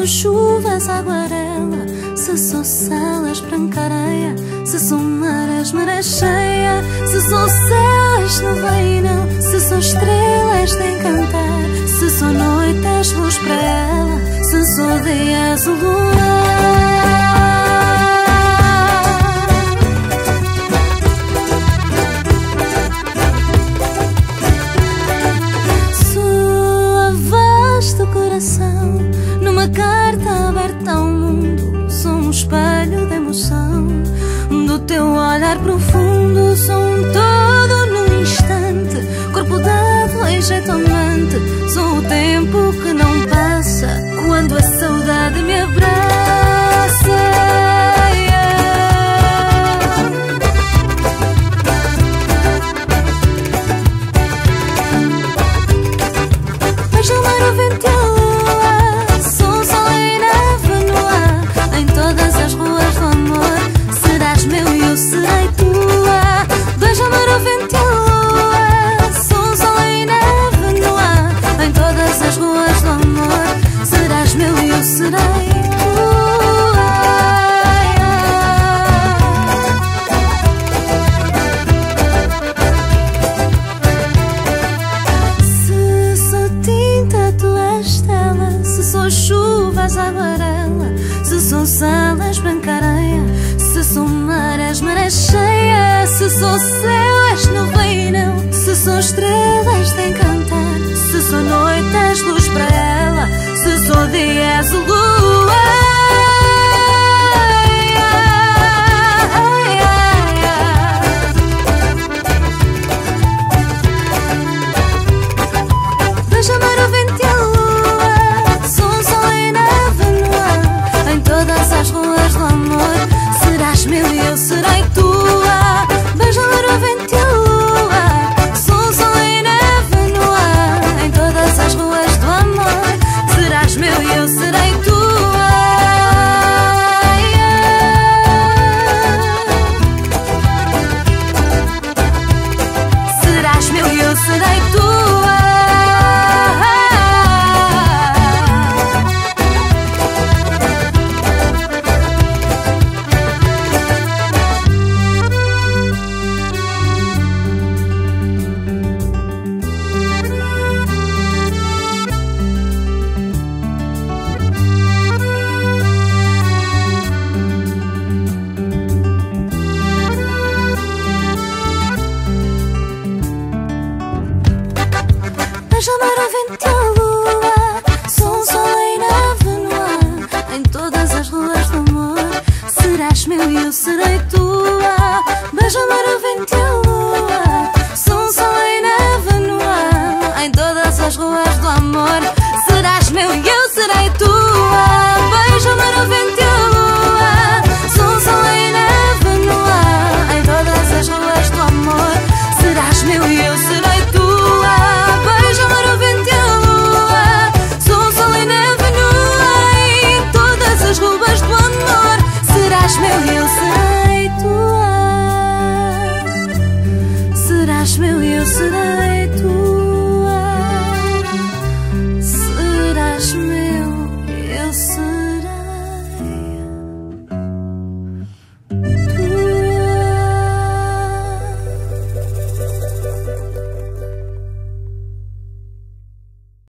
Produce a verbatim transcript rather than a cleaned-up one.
sou chuvas, aguarela, se sou salas, branca areia, se sou mares, maré cheia, se sou céus, neblina, se sou estrelas de encantar, se sou noite, és luz para ela, se sou dia, és o luar. Numa carta aberta ao mundo, sou um espelho de emoção do teu olhar profundo. Sou um todo num instante, corpo dado em jeito amante. Sou o tempo que não passa quando a saudade me abraça. Vejo o mar, o vento e a lua, meu e eu serei tua. Dois amor, o vento e a lua, som, sol e neve no ar. Em todas as ruas do amor serás meu e eu serei tua. Se sou tinta, tu és tela. Se sou chuvas, aguarela, se sou salas, branca areia, se sou mares, maré cheia, se sou céu, és neblina, se sou estrelas de encantar, se sou noite, és luz para ela, se sou dia, és o luar. Vejo o mar, o vento e a lua, som, sol e neve no ar. Em todas as ruas do amor serás meu e eu serei tua. Vejo o mar, o vento e a lua, som, sol e neve no ar. Em todas as ruas do amor serás meu e eu serei tua. Serás meu e eu serei tua. Vejo o mar, o vento e a lua, som, sol e neve no ar. Em todas as ruas do amor serás meu e eu serei tua. Vejo o mar, o vento e a lua,